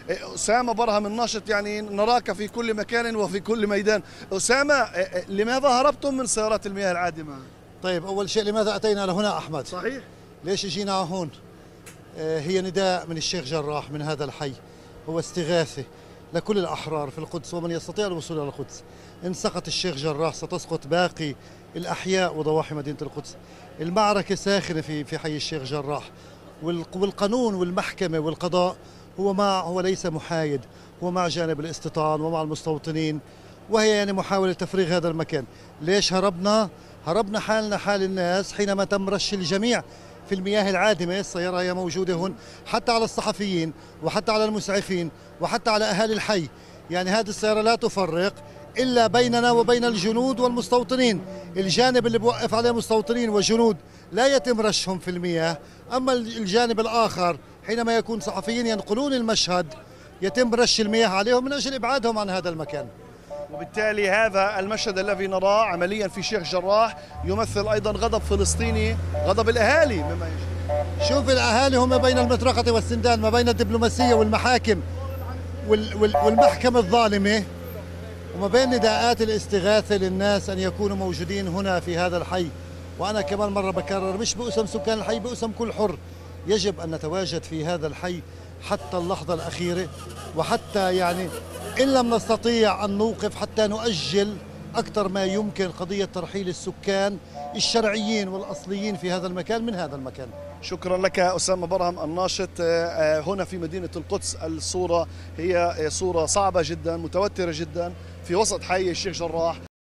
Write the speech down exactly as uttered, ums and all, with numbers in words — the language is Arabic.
أسامة برهم الناشط، يعني نراك في كل مكان وفي كل ميدان. أسامة، لماذا هربتم من سيارات المياه العادمة؟ طيب، أول شيء لماذا أتينا لهنا أحمد؟ صحيح. ليش جينا هون؟ هي نداء من الشيخ جراح من هذا الحي، هو استغاثة لكل الأحرار في القدس ومن يستطيع الوصول إلى القدس. إن سقط الشيخ جراح ستسقط باقي الأحياء وضواحي مدينة القدس. المعركة ساخنة في في حي الشيخ جراح، والقانون والمحكمة والقضاء هو مع هو ليس محايد، هو مع جانب الاستيطان ومع المستوطنين، وهي يعني محاولة تفريغ هذا المكان. ليش هربنا؟ هربنا حالنا حال الناس حينما تم رش الجميع في المياه العادمة. السيارة هي موجودة هون حتى على الصحفيين وحتى على المسعفين وحتى على أهالي الحي. يعني هذه السيارة لا تفرق إلا بيننا وبين الجنود والمستوطنين. الجانب اللي بوقف عليه مستوطنين وجنود لا يتم رشهم في المياه، أما الجانب الآخر حينما يكون صحفيين ينقلون المشهد يتم رش المياه عليهم من أجل إبعادهم عن هذا المكان. وبالتالي هذا المشهد الذي نراه عمليا في شيخ جراح يمثل أيضا غضب فلسطيني، غضب الأهالي مما يجري. شوف، الأهالي هم بين المطرقة والسندان، ما بين الدبلوماسية والمحاكم والمحكمة الظالمة، وما بين نداءات الاستغاثة للناس أن يكونوا موجودين هنا في هذا الحي. وأنا كمان مرة بكرر، مش باسم سكان الحي، باسم كل حر. يجب أن نتواجد في هذا الحي حتى اللحظة الأخيرة، وحتى يعني إن لم نستطيع أن نوقف حتى نؤجل أكثر ما يمكن قضية ترحيل السكان الشرعيين والأصليين في هذا المكان من هذا المكان. شكرا لك أسامة برهم الناشط هنا في مدينة القدس. الصورة هي صورة صعبة جدا، متوترة جدا في وسط حي الشيخ جراح.